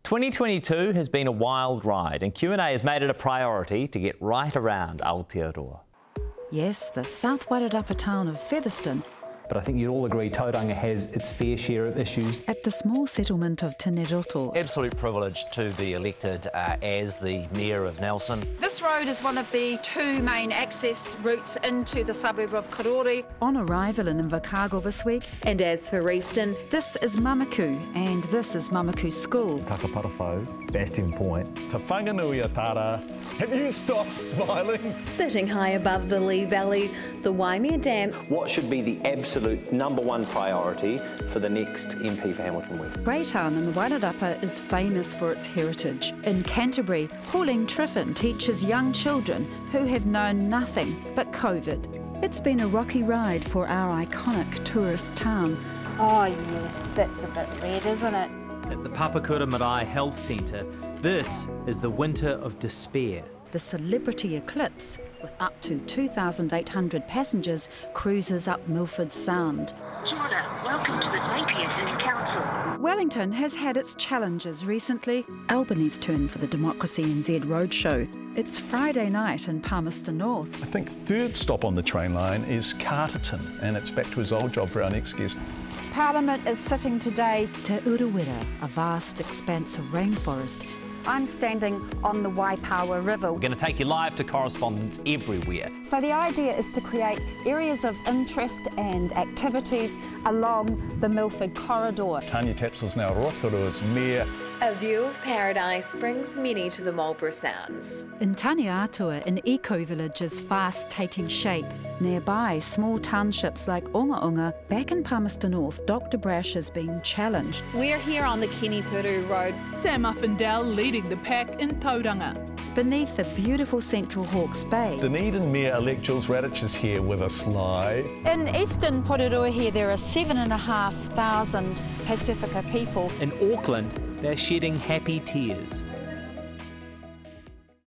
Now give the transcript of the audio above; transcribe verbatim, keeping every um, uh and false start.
twenty twenty-two has been a wild ride, and Q and A has made it a priority to get right around Aotearoa. Yes, the South Wairarapa town of Featherston. But I think you'd all agree Tauranga has its fair share of issues. At the small settlement of Te Roto. Absolute privilege to be elected uh, as the Mayor of Nelson. This road is one of the two main access routes into the suburb of Karori. On arrival in Invercargill this week. And as for Reefton, this is Mamaku, and this is Mamaku School. Takaparafo, Bastion Point. Te whanganui a tara. Have you stopped smiling? Sitting high above the Lee Valley, the Waimea Dam. What should be the absolute number one priority for the next M P for Hamilton West? Greytown in the Wairarapa is famous for its heritage. In Canterbury, Pauline Triffin teaches young children who have known nothing but COVID. It's been a rocky ride for our iconic tourist town. Oh yes, that's a bit red, isn't it? At the Papakura Marae Health Centre, this is the winter of despair. The Celebrity Eclipse, with up to two thousand eight hundred passengers, cruises up Milford Sound. Kia ora, welcome to the Napier City Council. Wellington has had its challenges recently. Albany's turn for the Democracy N Z Roadshow. It's Friday night in Palmerston North. I think third stop on the train line is Carterton, and it's back to his old job for our next guest. Parliament is sitting today. Te Urewera, a vast expanse of rainforest. I'm standing on the Waipawa River. We're going to take you live to correspondents everywhere. So the idea is to create areas of interest and activities along the Milford corridor. Tanya Tapsell's now Rotorua as Mayor. A view of paradise brings many to the Marlborough Sounds. In Taniatua, an eco-village is fast taking shape. Nearby, small townships like Onga Onga. Back in Palmerston North, Doctor Brash is being challenged. We're here on the Kenipuru Road. Sam Uffindale leading the pack in Tauranga. Beneath the beautiful Central Hawke's Bay. Dunedin Mayor-elect Jules Radich is here with us live. In eastern Porirua here, there are seven and a half thousand Pacifica people. In Auckland, they're shedding happy tears.